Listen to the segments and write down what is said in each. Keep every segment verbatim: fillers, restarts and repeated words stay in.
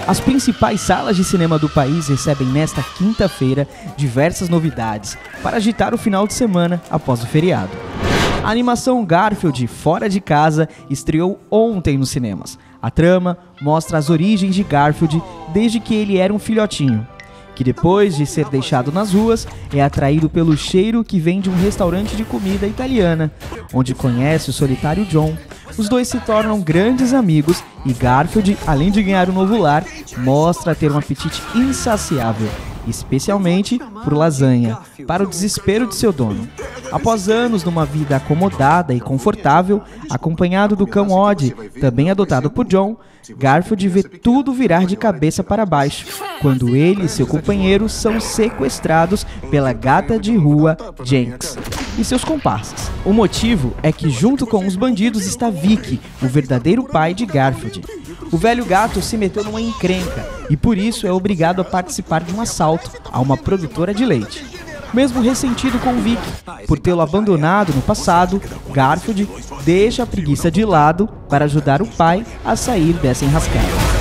As principais salas de cinema do país recebem nesta quinta-feira diversas novidades para agitar o final de semana após o feriado. A animação Garfield Fora de Casa estreou ontem nos cinemas. A trama mostra as origens de Garfield desde que ele era um filhotinho, que depois de ser deixado nas ruas, é atraído pelo cheiro que vem de um restaurante de comida italiana, onde conhece o solitário John. Os dois se tornam grandes amigos e Garfield, além de ganhar um novo lar, mostra ter um apetite insaciável, especialmente por lasanha, para o desespero de seu dono. Após anos numa vida acomodada e confortável, acompanhado do cão Odd, também adotado por John, Garfield vê tudo virar de cabeça para baixo, quando ele e seu companheiro são sequestrados pela gata de rua Jinx e seus comparsas. O motivo é que junto com os bandidos está Vicky, o verdadeiro pai de Garfield. O velho gato se meteu numa encrenca e por isso é obrigado a participar de um assalto a uma produtora de leite. Mesmo ressentido com Vicky por tê-lo abandonado no passado, Garfield deixa a preguiça de lado para ajudar o pai a sair dessa enrascada.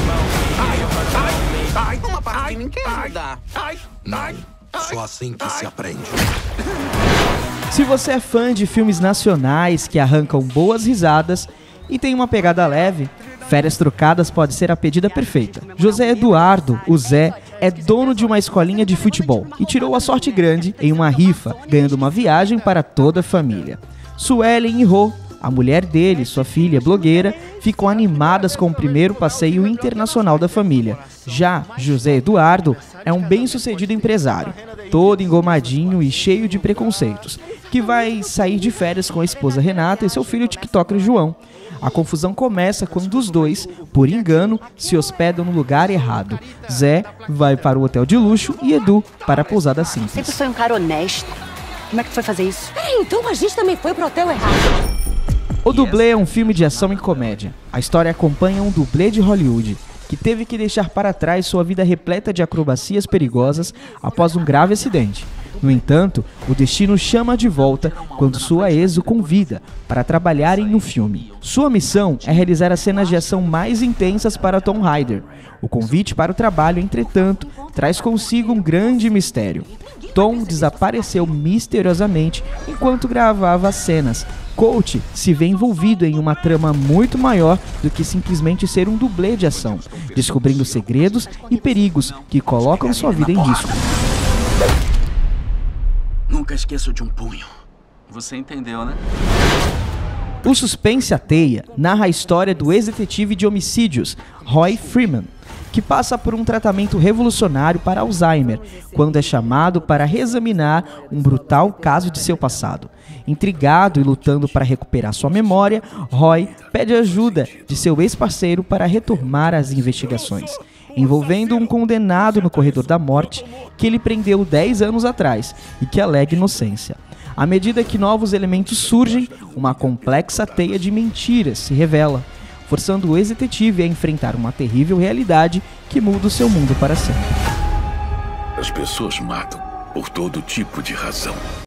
Só assim que se aprende. Se você é fã de filmes nacionais que arrancam boas risadas e tem uma pegada leve, Férias Trocadas pode ser a pedida perfeita. José Eduardo, o Zé, é dono de uma escolinha de futebol e tirou a sorte grande em uma rifa, ganhando uma viagem para toda a família. Suelen e Rô, a mulher dele e sua filha blogueira, ficam animadas com o primeiro passeio internacional da família. Já José Eduardo é um bem-sucedido empresário, todo engomadinho e cheio de preconceitos, que vai sair de férias com a esposa Renata e seu filho tiktoker João. A confusão começa quando os dois, por engano, se hospedam no lugar errado. Zé vai para o hotel de luxo e Edu para a pousada simples. Sempre foi um cara honesto. Como é que foi fazer isso? É, então a gente também foi pro hotel errado. O Dublê é um filme de ação e comédia. A história acompanha um dublê de Hollywood, que teve que deixar para trás sua vida repleta de acrobacias perigosas após um grave acidente. No entanto, o destino chama de volta quando sua ex o convida para trabalharem no filme. Sua missão é realizar as cenas de ação mais intensas para Tom Hyder. O convite para o trabalho, entretanto, traz consigo um grande mistério. Tom desapareceu misteriosamente enquanto gravava as cenas. Colt se vê envolvido em uma trama muito maior do que simplesmente ser um dublê de ação, descobrindo segredos e perigos que colocam sua vida em risco. Nunca esqueço de um punho. Você entendeu, né? O suspense A Teia narra a história do ex-detetive de homicídios, Roy Freeman, que passa por um tratamento revolucionário para Alzheimer, quando é chamado para reexaminar um brutal caso de seu passado. Intrigado e lutando para recuperar sua memória, Roy pede ajuda de seu ex-parceiro para retomar as investigações, envolvendo um condenado no corredor da morte que ele prendeu dez anos atrás e que alega inocência. À medida que novos elementos surgem, uma complexa teia de mentiras se revela, forçando o ex-detetive a enfrentar uma terrível realidade que muda o seu mundo para sempre. As pessoas matam por todo tipo de razão.